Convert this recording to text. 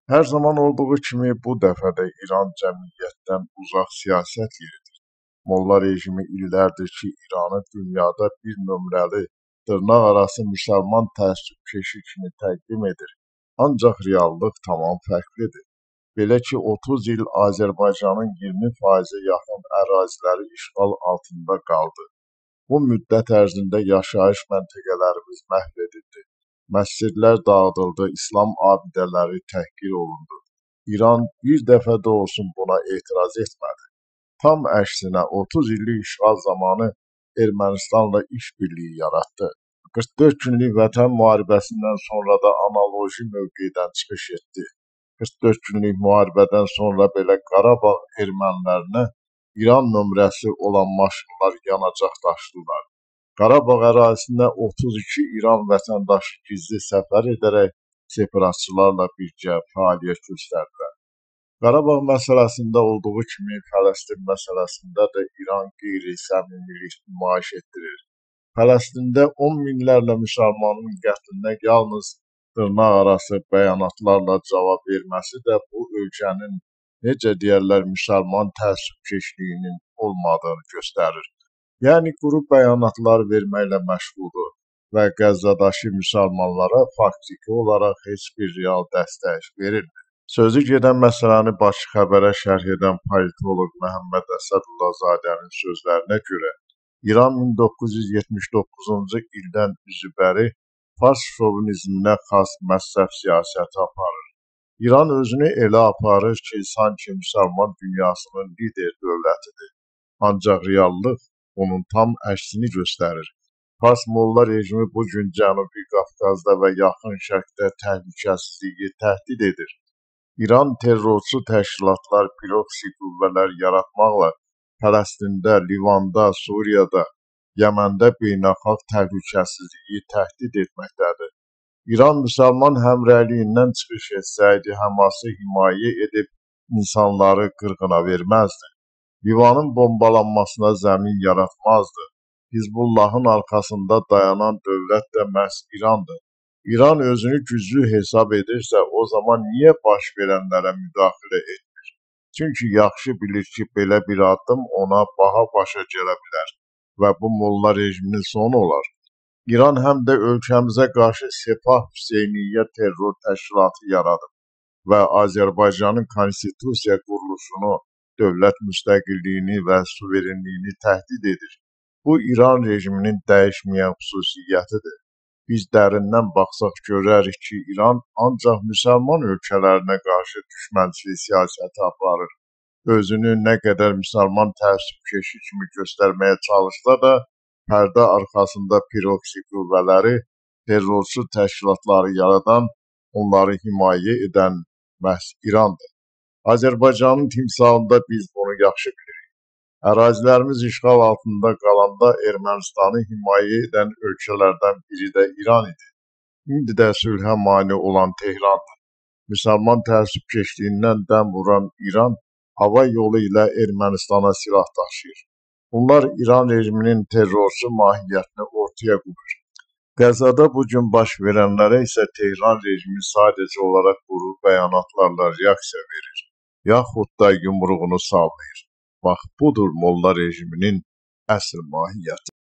Her zaman olduğu kimi bu dəfə də İran cəmiyyətdən uzaq siyasət yeridir. Molla rejimi illərdir ki, İranı dünyada bir nömrəli, dırnaqarası müsəlman təəssübkeşi kimi təqdim edir. Ancaq reallıq tamam fərqlidir. Belə ki, 30 il Azərbaycanın 20%-ə yaxın əraziləri işğal altında qaldı. Bu müddət ərzində yaşayış məntəqələrimiz məhv edildi. Məscidlər dağıdıldı, İslam abidələri təhqir olundu. İran bir dəfə də olsun buna etiraz etmədi. Tam əksinə 30 illik işğal zamanı Ermənistanla işbirliyi yaratdı. 44 günlük vətən müharibəsindən sonra da analoji mövqedən çıxış etdi. 44 günlük müharibədən sonra belə Qarabağ ermənilərinə İran nömrəsi olan maşınlar yanacaq daşıdılar. Qarabağ ərazisində 32 İran vətəndaşı gizli səfər edərək separatçılarla birgə fəaliyyət göstərdilər. Qarabağ məsələsində olduğu kimi Fələstin məsələsində də İran qeyri-səmimilik nümayiş etdirir. Fələstində 10 minlərlə müsəlmanın qətlinə yalnız dırnaqarası bəyanatlarla cavab verməsi də bu ölkənin, necə deyərlər, müsəlman təəssübkeşliyinin olmadığını göstərir. Yəni quru bəyanatlar verməklə məşğuldur və Qəzzadakı müsəlmanlara faktiki olaraq heç bir real dəstək verilmir. Sözü gedən məsələni Bakı Xəbərə şərh edən politoloq Məhəmməd Əsədullahzadənin sözlərinə görə, İran 1979-cu ildən üzübəri fars şovinizminə xas məzhəb siyasəti aparır. İran özünü elə aparır ki, sanki müsəlman dünyasının lider dövlətidir. Ancaq reallıq onun tam əksini göstərir. Fars molla rejimi bugün Cənubi Qafqazda və Yaxın Şərqdə təhlükəsizliyi təhdid edir. İran terrorçu təşkilatlar, proksi qüvvələr yaratmaqla Fələstində, Livanda, Suriyada, Yəməndə beynəlxalq təhlükəsizliyi təhdid etməkdədir. İran müsəlman həmrəyliyindən çıxış etsəydi, Həması himayə edib insanları qırğına verməzdi. Livanın bombalanmasına zəmin yaratmazdı. Hizbullahın arxasında dayanan dövlət də məhz İrandır. İran özünü güclü hesab edirsə, o zaman niyə baş verənlərə müdaxilə etmir? Çünki yaxşı bilir ki, belə bir addım ona baha başa gələ bilər və bu molla rejiminin sonu olar. İran həm də ölkəmizə qarşı Sepah Hüseyniyyə terror təşkilatı yaradıb və Azərbaycanın konstitusiya quruluşunu, dövlət müstəqilliyini və suverenliyini təhdid edir. Bu, İran rejiminin dəyişməyən xüsusiyyətidir. Biz dərindən baxsaq görərik ki, İran ancaq müsəlman ölkələrinə qarşı düşmənçilik siyasəti aparır. Özünü nə qədər müsəlman təəssübkeşi kimi göstərməyə çalışsa da, pərdə arxasında proksi qüvvələri, terrorçu təşkilatları yaradan, onları himayə edən məhz İrandır. Azərbaycanın timsalında biz bunu yaxşı bilirik. Ərazilərimiz işğal altında qalanda Ermənistanı himayə edən ölkələrdən biri də İran idi. İndi də sülhə mane olan Tehrandır. Müsəlman təəssübkeşliyindən dəm vuran İran hava yolu ilə Ermənistana silah daşıyır. Bunlar İran rejiminin terrorçu mahiyyətini ortaya qoyur. Qəzzada bugün baş verənlərə isə Tehran rejimi sadəcə olaraq quru bəyanatlarla reaksiya verir, yaxud da yumruğunu sallayır. Bax, budur molla rejiminin əsl mahiyyəti.